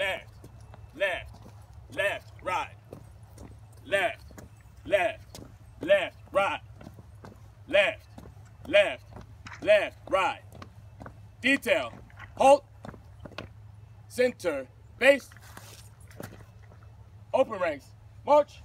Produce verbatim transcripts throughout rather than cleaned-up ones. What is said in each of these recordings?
left, left, left, right, left, left, left, right, left, left, left, right. Detail, halt, center, base, open ranks, march.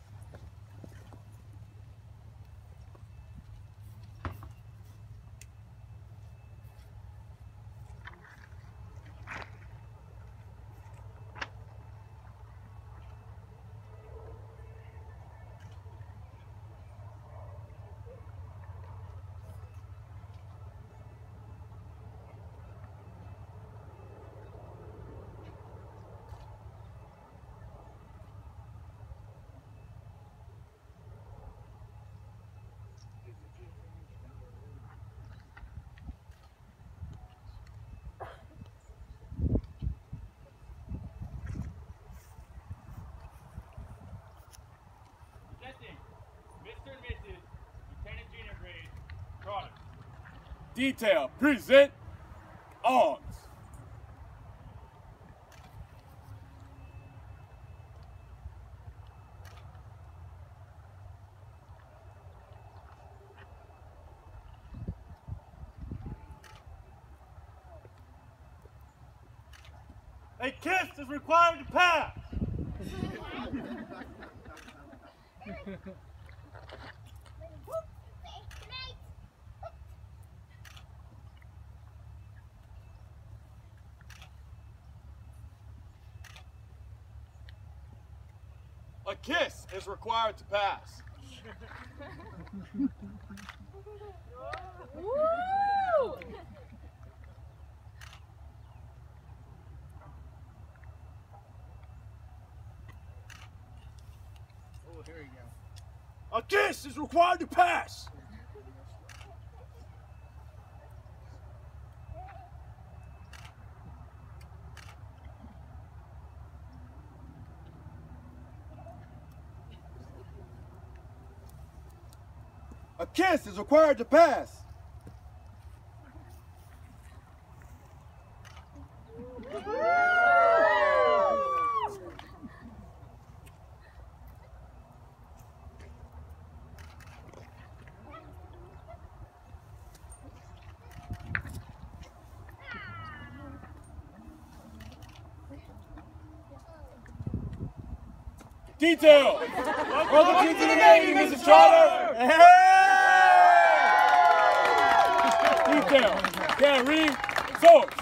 Mister and Missus Lieutenant Junior Grade, product. Detail, present, arms. A kiss is required to pass. A kiss is required to pass. Woo! Oh, here you go. A kiss is required to pass. A kiss is required to pass. Detail! Welcome to the Navy, Missus Trotter! Hey! Detail! Can't read, swords!